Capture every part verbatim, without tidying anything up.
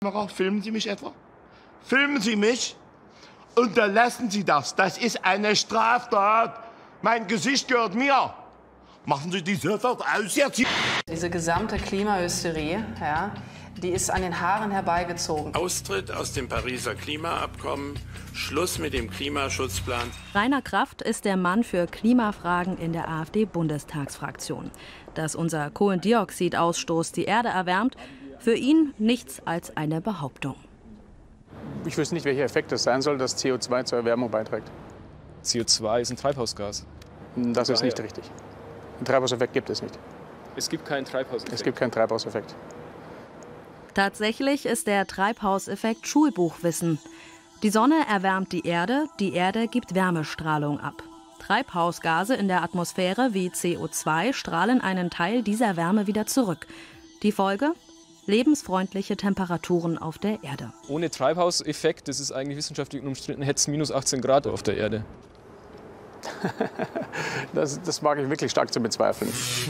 Filmen Sie mich etwa? Filmen Sie mich? Unterlassen Sie das. Das ist eine Straftat. Mein Gesicht gehört mir. Machen Sie die sofort aus jetzt. Diese gesamte Klimahysterie, ja, die ist an den Haaren herbeigezogen. Austritt aus dem Pariser Klimaabkommen, Schluss mit dem Klimaschutzplan. Rainer Kraft ist der Mann für Klimafragen in der AfD-Bundestagsfraktion. Dass unser Kohlendioxidausstoß die Erde erwärmt, für ihn nichts als eine Behauptung. Ich wüsste nicht, welcher Effekt es sein soll, dass C O zwei zur Erwärmung beiträgt. C O zwei ist ein Treibhausgas. Das ist nicht richtig. Einen Treibhauseffekt gibt es nicht. Es gibt keinen Treibhauseffekt. Es gibt keinen Treibhauseffekt. Tatsächlich ist der Treibhauseffekt Schulbuchwissen. Die Sonne erwärmt die Erde, die Erde gibt Wärmestrahlung ab. Treibhausgase in der Atmosphäre wie C O zwei strahlen einen Teil dieser Wärme wieder zurück. Die Folge? Lebensfreundliche Temperaturen auf der Erde. Ohne Treibhauseffekt, das ist eigentlich wissenschaftlich unumstritten, hätte es minus achtzehn Grad auf der Erde. Das, das mag ich wirklich stark zu bezweifeln.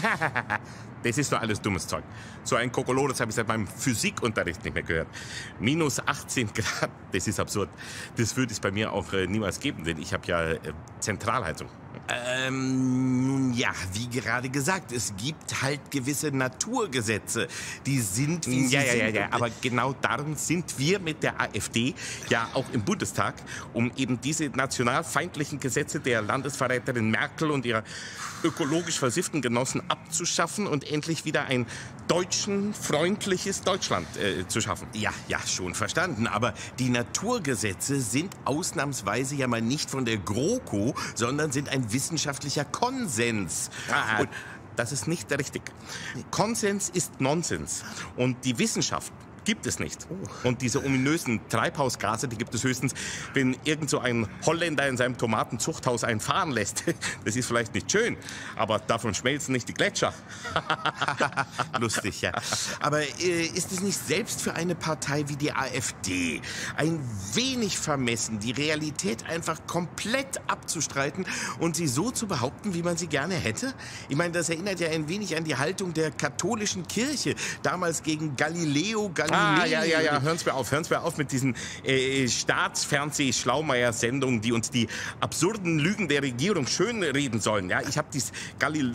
Das ist doch alles dummes Zeug. So ein Kokolores das habe ich seit meinem Physikunterricht nicht mehr gehört. Minus achtzehn Grad, das ist absurd. Das würde es bei mir auch äh, niemals geben, denn ich habe ja äh, Zentralheizung. Ähm, nun ja, wie gerade gesagt, es gibt halt gewisse Naturgesetze, die sind, wie sie Ja, ja, ja, sind. ja, aber genau darum sind wir mit der AfD ja auch im Bundestag, um eben diese nationalfeindlichen Gesetze der Landesverräterin Merkel und ihrer ökologisch versifften Genossen abzuschaffen und endlich wieder ein deutschenfreundliches Deutschland äh, zu schaffen. Ja, ja, schon verstanden. Aber die Naturgesetze sind ausnahmsweise ja mal nicht von der GroKo, sondern sind ein wissenschaftlicher Konsens. Ah, und das ist nicht richtig. Konsens ist Nonsens. Und die Wissenschaft gibt es nicht. Und diese ominösen Treibhausgase, die gibt es höchstens, wenn irgend so ein Holländer in seinem Tomatenzuchthaus einen fahren lässt. Das ist vielleicht nicht schön, aber davon schmelzen nicht die Gletscher. Lustig, ja. Aber äh, ist es nicht selbst für eine Partei wie die AfD ein wenig vermessen, die Realität einfach komplett abzustreiten und sie so zu behaupten, wie man sie gerne hätte? Ich meine, das erinnert ja ein wenig an die Haltung der katholischen Kirche, damals gegen Galileo Galilei. Ah, ja, ja, ja, hören Sie mir auf, hören Sie mir auf mit diesen äh, Staatsfernseh-Schlaumeier-Sendungen, die uns die absurden Lügen der Regierung schönreden sollen. Ja, ich habe dieses Galli,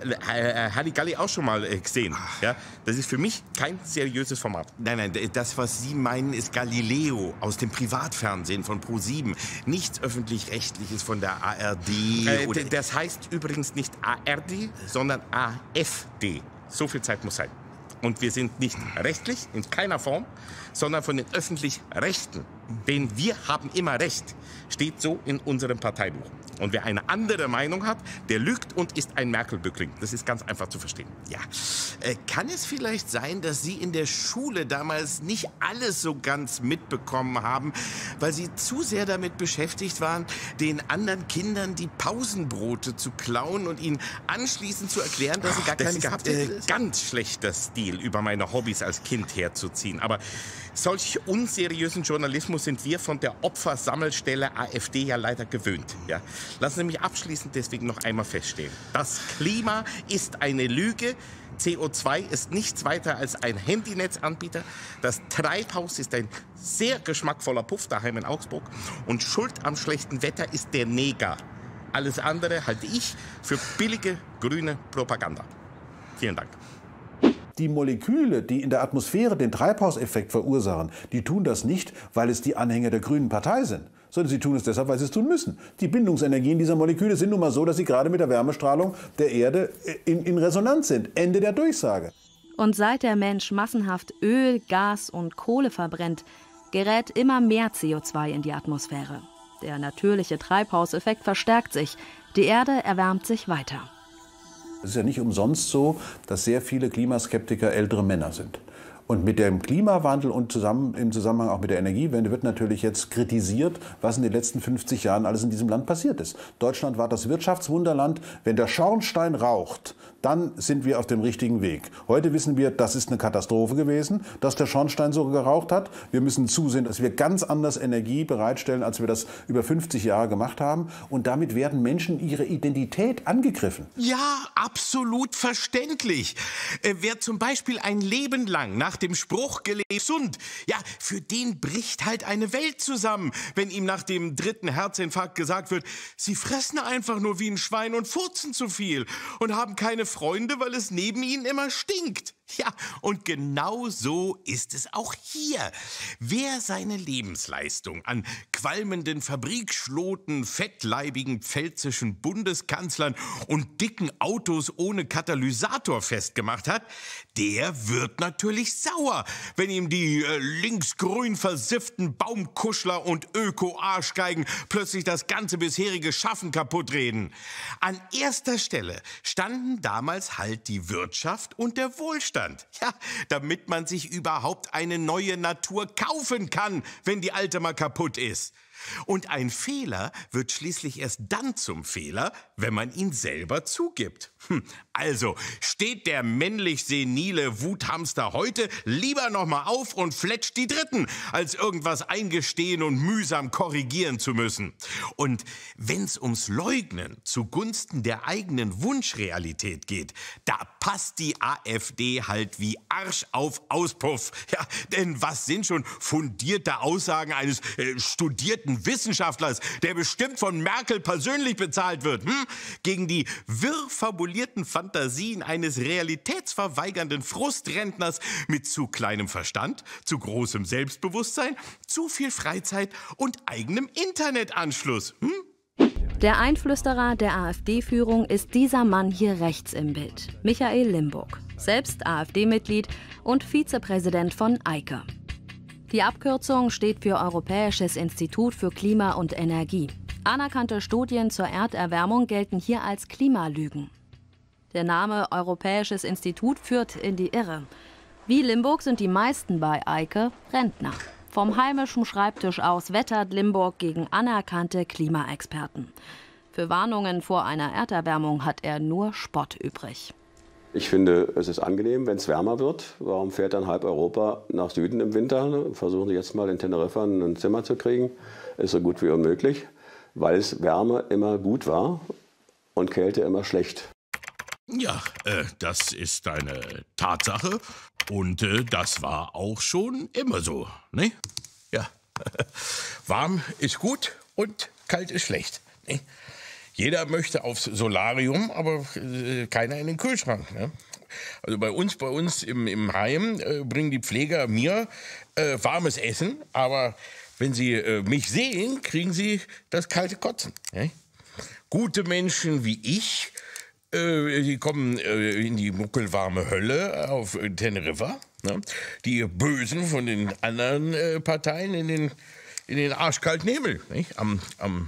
äh, Halligalli auch schon mal äh, gesehen. Ja, das ist für mich kein seriöses Format. Nein, nein, das, was Sie meinen, ist Galileo aus dem Privatfernsehen von Pro sieben. Nichts Öffentlich-Rechtliches von der A R D. Äh, oder das heißt übrigens nicht A R D, sondern A F D. So viel Zeit muss sein. Und wir sind nicht rechtlich, in keiner Form, sondern von den Öffentlich-Rechten. Denn wir haben immer Recht, steht so in unserem Parteibuch. Und wer eine andere Meinung hat, der lügt und ist ein Merkel-Bückling. Das ist ganz einfach zu verstehen. Ja, äh, kann es vielleicht sein, dass Sie in der Schule damals nicht alles so ganz mitbekommen haben, weil Sie zu sehr damit beschäftigt waren, den anderen Kindern die Pausenbrote zu klauen und ihnen anschließend zu erklären, dass Sie gar das keine ist gehabt äh, hätten? ganz schlechter Stil, über meine Hobbys als Kind herzuziehen. Aber solch unseriösen Journalismus sind wir von der Opfersammelstelle AfD ja leider gewöhnt. Ja? Lassen Sie mich abschließend deswegen noch einmal feststellen. Das Klima ist eine Lüge. C O zwei ist nichts weiter als ein Handynetzanbieter. Das Treibhaus ist ein sehr geschmackvoller Puff daheim in Augsburg. Und Schuld am schlechten Wetter ist der Neger. Alles andere halte ich für billige grüne Propaganda. Vielen Dank. Die Moleküle, die in der Atmosphäre den Treibhauseffekt verursachen, die tun das nicht, weil es die Anhänger der Grünen Partei sind, sondern sie tun es deshalb, weil sie es tun müssen. Die Bindungsenergien dieser Moleküle sind nun mal so, dass sie gerade mit der Wärmestrahlung der Erde in, in Resonanz sind. Ende der Durchsage. Und seit der Mensch massenhaft Öl, Gas und Kohle verbrennt, gerät immer mehr C O zwei in die Atmosphäre. Der natürliche Treibhauseffekt verstärkt sich. Die Erde erwärmt sich weiter. Es ist ja nicht umsonst so, dass sehr viele Klimaskeptiker ältere Männer sind. Und mit dem Klimawandel und zusammen, im Zusammenhang auch mit der Energiewende wird natürlich jetzt kritisiert, was in den letzten fünfzig Jahren alles in diesem Land passiert ist. Deutschland war das Wirtschaftswunderland. Wenn der Schornstein raucht, dann sind wir auf dem richtigen Weg. Heute wissen wir, das ist eine Katastrophe gewesen, dass der Schornstein so geraucht hat. Wir müssen zusehen, dass wir ganz anders Energie bereitstellen, als wir das über fünfzig Jahre gemacht haben. Und damit werden Menschen ihre Identität angegriffen. Ja, absolut verständlich. Äh, wer zum Beispiel ein Leben lang nach nach dem Spruch gelebt, gesund. Ja, für den bricht halt eine Welt zusammen, wenn ihm nach dem dritten Herzinfarkt gesagt wird, Sie fressen einfach nur wie ein Schwein und furzen zu viel und haben keine Freunde, weil es neben ihnen immer stinkt. Ja, und genau so ist es auch hier. Wer seine Lebensleistung an qualmenden Fabrikschloten, fettleibigen pfälzischen Bundeskanzlern und dicken Autos ohne Katalysator festgemacht hat, der wird natürlich sauer, wenn ihm die äh, linksgrün versifften Baumkuschler und Öko-Arschgeigen plötzlich das ganze bisherige Schaffen kaputtreden. An erster Stelle standen damals halt die Wirtschaft und der Wohlstand. Ja, damit man sich überhaupt eine neue Natur kaufen kann, wenn die alte mal kaputt ist. Und ein Fehler wird schließlich erst dann zum Fehler, wenn man ihn selber zugibt. Hm, also steht der männlich-senile Wuthamster heute lieber noch mal auf und fletscht die Dritten, als irgendwas eingestehen und mühsam korrigieren zu müssen. Und wenn's ums Leugnen zugunsten der eigenen Wunschrealität geht, da passt die AfD halt wie Arsch auf Auspuff. Ja, denn was sind schon fundierte Aussagen eines äh, studierten Wissenschaftlers, der bestimmt von Merkel persönlich bezahlt wird, hm? gegen die wirr fabulierten Fantasien eines realitätsverweigernden Frustrentners mit zu kleinem Verstand, zu großem Selbstbewusstsein, zu viel Freizeit und eigenem Internetanschluss. Hm? Der Einflüsterer der AfD-Führung ist dieser Mann hier rechts im Bild, Michael Limburg, selbst AfD-Mitglied und Vizepräsident von Eike. Die Abkürzung steht für Europäisches Institut für Klima und Energie. Anerkannte Studien zur Erderwärmung gelten hier als Klimalügen. Der Name Europäisches Institut führt in die Irre. Wie Limburg sind die meisten bei Eike Rentner. Vom heimischen Schreibtisch aus wettert Limburg gegen anerkannte Klimaexperten. Für Warnungen vor einer Erderwärmung hat er nur Spott übrig. Ich finde, es ist angenehm, wenn es wärmer wird. Warum fährt dann halb Europa nach Süden im Winter? Versuchen Sie jetzt mal in Teneriffa ein Zimmer zu kriegen. Ist so gut wie unmöglich, weil es Wärme immer gut war und Kälte immer schlecht. Ja, äh, das ist eine Tatsache und äh, das war auch schon immer so, ne? Ja, warm ist gut und kalt ist schlecht, ne? Jeder möchte aufs Solarium, aber äh, keiner in den Kühlschrank. Ne? Also bei uns, bei uns im, im Heim äh, bringen die Pfleger mir äh, warmes Essen, aber wenn sie äh, mich sehen, kriegen sie das kalte Kotzen. Ne? Gute Menschen wie ich, äh, die kommen äh, in die muckelwarme Hölle auf äh, Teneriffa. Ne? Die Bösen von den anderen äh, Parteien in den, in den arschkalten Himmel, nicht? Am, am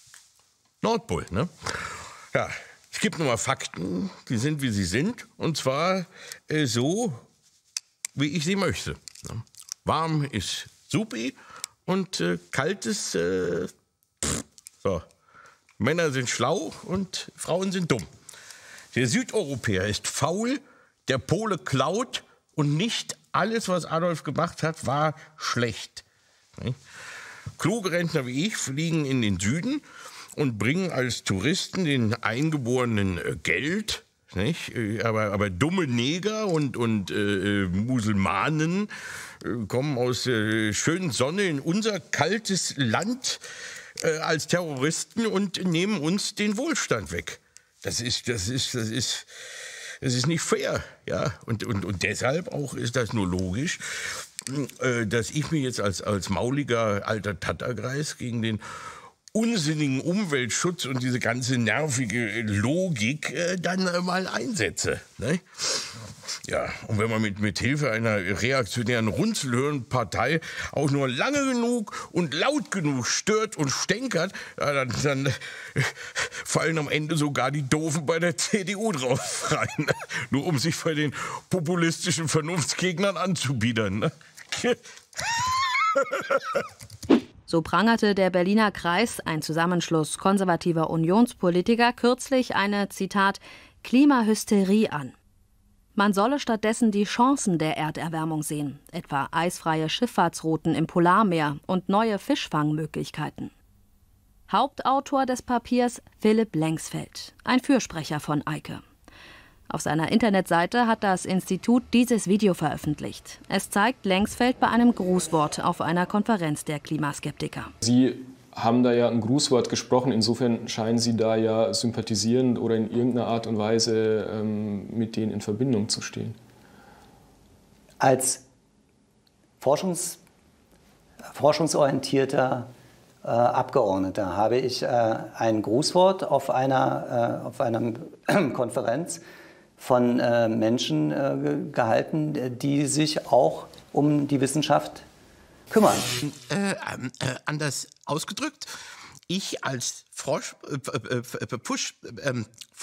Nordpol, ne? Ja, es gibt nur mal Fakten, die sind, wie sie sind. Und zwar äh, so, wie ich sie möchte. Ne? Warm ist supi und äh, kalt ist, äh, pff, so. Männer sind schlau und Frauen sind dumm. Der Südeuropäer ist faul, der Pole klaut und nicht alles, was Adolf gemacht hat, war schlecht. Ne? Kluge Rentner wie ich fliegen in den Süden und bringen als Touristen den Eingeborenen äh, Geld, nicht? Aber, aber dumme Neger und, und äh, Musulmanen äh, kommen aus äh, schönen Sonne in unser kaltes Land äh, als Terroristen und nehmen uns den Wohlstand weg. Das ist, das ist, das ist, das ist nicht fair, ja. Und, und, und deshalb auch ist das nur logisch, äh, dass ich mir jetzt als, als mauliger alter Tattergreis gegen den unsinnigen Umweltschutz und diese ganze nervige Logik äh, dann äh, mal einsetze. Ne? Ja, und wenn man mit, mit Hilfe einer reaktionären Runzelhirnpartei auch nur lange genug und laut genug stört und stänkert, ja, dann, dann äh, fallen am Ende sogar die Doofen bei der C D U drauf rein. Nur um sich bei den populistischen Vernunftsgegnern anzubiedern. Ne? So prangerte der Berliner Kreis, ein Zusammenschluss konservativer Unionspolitiker, kürzlich eine, Zitat, Klimahysterie an. Man solle stattdessen die Chancen der Erderwärmung sehen, etwa eisfreie Schifffahrtsrouten im Polarmeer und neue Fischfangmöglichkeiten. Hauptautor des Papiers Philipp Lengsfeld, ein Fürsprecher von Eike. Auf seiner Internetseite hat das Institut dieses Video veröffentlicht. Es zeigt Lengsfeld bei einem Grußwort auf einer Konferenz der Klimaskeptiker. Sie haben da ja ein Grußwort gesprochen. Insofern scheinen Sie da ja sympathisierend oder in irgendeiner Art und Weise ähm, mit denen in Verbindung zu stehen. Als Forschungs, forschungsorientierter äh, Abgeordneter habe ich äh, ein Grußwort auf einer, äh, auf einer Konferenz von äh, Menschen äh, gehalten, die sich auch um die Wissenschaft kümmern. Äh, äh, anders ausgedrückt, ich als Forsch, äh, äh, Push, äh,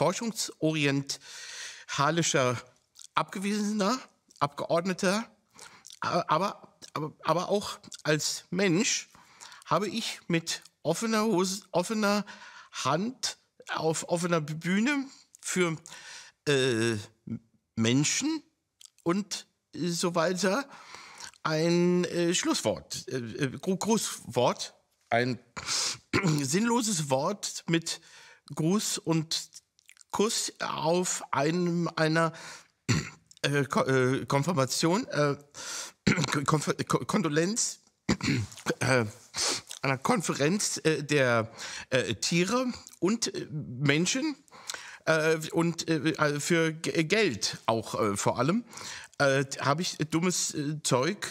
forschungsorientalischer Abgewiesener, Abgeordneter, aber, aber, aber auch als Mensch habe ich mit offener, Hose, offener Hand auf offener Bühne für äh, Menschen und so weiter ein äh, Schlusswort, äh, Grußwort, ein sinnloses Wort mit Gruß und Kuss auf einem einer äh, Ko- äh, Konfirmation, äh, Konf- Kondolenz, äh, einer Konferenz äh, der äh, Tiere und äh, Menschen äh, und äh, für G- Geld auch äh, vor allem. Äh, habe ich dummes äh, Zeug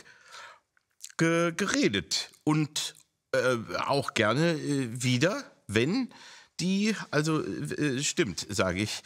ge geredet und äh, auch gerne äh, wieder, wenn die, also äh, stimmt, sage ich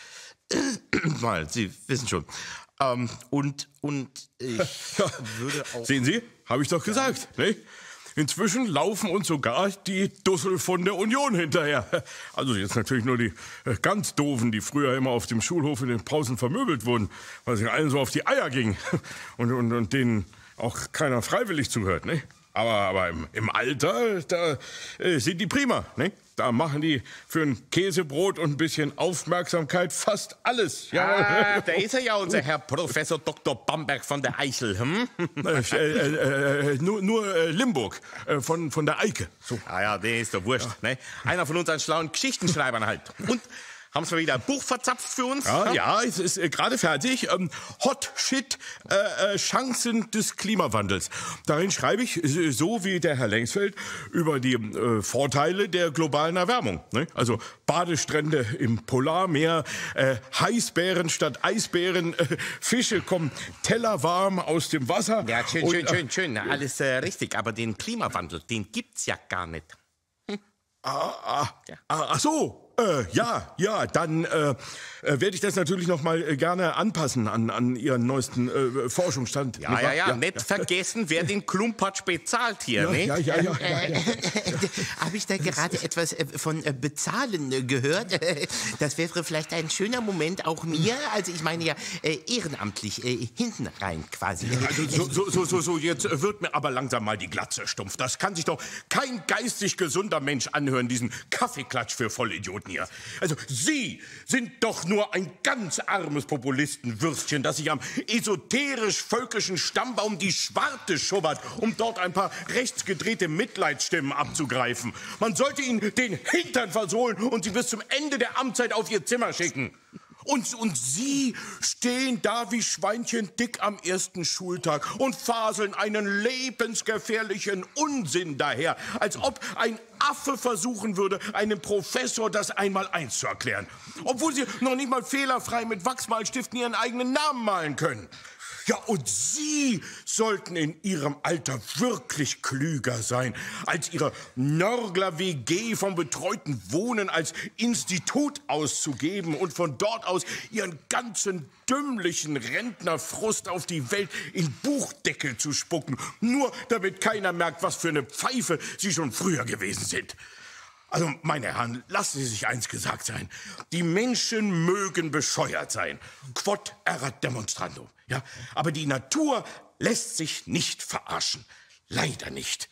mal, Sie wissen schon. Ähm, und, und ich würde auch... Sehen Sie, habe ich doch gesagt, ne? Inzwischen laufen uns sogar die Dussel von der Union hinterher. Also jetzt natürlich nur die äh, ganz Doofen, die früher immer auf dem Schulhof in den Pausen vermöbelt wurden, weil sie allen so auf die Eier ging und, und, und denen auch keiner freiwillig zuhört. Ne? Aber, aber im, im Alter, da äh, sind die prima. Ne? Da machen die für ein Käsebrot und ein bisschen Aufmerksamkeit fast alles. Ja. Ah, da ist er ja, unser Herr Professor Doktor Bamberg von der Eichel. Hm? Äh, äh, äh, nur nur äh, Limburg äh, von, von der Eike. So. Ah ja, der ist doch wurscht. Ja. Ne? Einer von unseren schlauen Geschichtenschreibern halt. Und haben Sie mal wieder ein Buch verzapft für uns? Ja, ja, ja es ist äh, gerade fertig. Ähm, Hot Shit, äh, äh, Chancen des Klimawandels. Darin schreibe ich, äh, so wie der Herr Lengsfeld, über die äh, Vorteile der globalen Erwärmung. Ne? Also Badestrände im Polarmeer, äh, Heißbären statt Eisbären, äh, Fische kommen tellerwarm aus dem Wasser. Ja, schön, und, schön, schön, schön. Alles äh, richtig. Aber den Klimawandel, den gibt's ja gar nicht. Hm? Ah, ah, ja. ah, ach so. Äh, ja, ja, dann äh, äh, werde ich das natürlich noch mal äh, gerne anpassen an, an Ihren neuesten äh, Forschungsstand. Ja, ja, ja, ja, nicht ja. vergessen, wer den Klumpatsch bezahlt hier, ja, ne? Ja, ja, ja. ja, ja. Habe ich da gerade etwas äh, von äh, Bezahlen äh, gehört? Das wäre vielleicht ein schöner Moment auch mir, also ich meine ja äh, ehrenamtlich, äh, hinten rein quasi. Ja, also so, so, so, so, so, jetzt wird mir aber langsam mal die Glatze stumpf. Das kann sich doch kein geistig gesunder Mensch anhören, diesen Kaffeeklatsch für Vollidioten hier. Also Sie sind doch nur ein ganz armes Populistenwürstchen, das sich am esoterisch-völkischen Stammbaum die Schwarte schubbert, um dort ein paar rechtsgedrehte Mitleidsstimmen abzugreifen. Man sollte Ihnen den Hintern versohlen und Sie bis zum Ende der Amtszeit auf Ihr Zimmer schicken. Und, und Sie stehen da wie Schweinchen dick am ersten Schultag und faseln einen lebensgefährlichen Unsinn daher, als ob ein Affe versuchen würde, einem Professor das Einmaleins zu erklären. Obwohl Sie noch nicht mal fehlerfrei mit Wachsmalstiften Ihren eigenen Namen malen können. Ja, und Sie sollten in Ihrem Alter wirklich klüger sein, als Ihre Nörgler-W G vom betreuten Wohnen als Institut auszugeben und von dort aus Ihren ganzen dümmlichen Rentnerfrust auf die Welt in Buchdeckel zu spucken, nur damit keiner merkt, was für eine Pfeife Sie schon früher gewesen sind. Also, meine Herren, lassen Sie sich eins gesagt sein. Die Menschen mögen bescheuert sein. Quod erat demonstrandum. Ja? Aber die Natur lässt sich nicht verarschen. Leider nicht.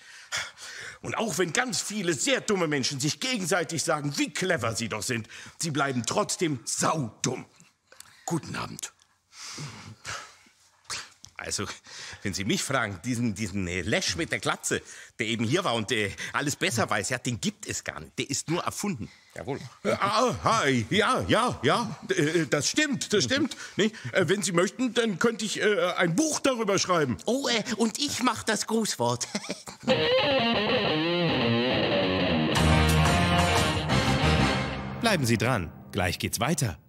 Und auch wenn ganz viele sehr dumme Menschen sich gegenseitig sagen, wie clever sie doch sind, sie bleiben trotzdem saudumm. Guten Abend. Also, wenn Sie mich fragen, diesen, diesen äh, Lesch mit der Glatze, der eben hier war und äh, alles besser weiß, ja, den gibt es gar nicht. Der ist nur erfunden. Jawohl. Äh, ah, hi, ja, ja, ja, äh, das stimmt, das stimmt. Nicht? Äh, wenn Sie möchten, dann könnte ich äh, ein Buch darüber schreiben. Oh, äh, und ich mach das Grußwort. Bleiben Sie dran, gleich geht's weiter.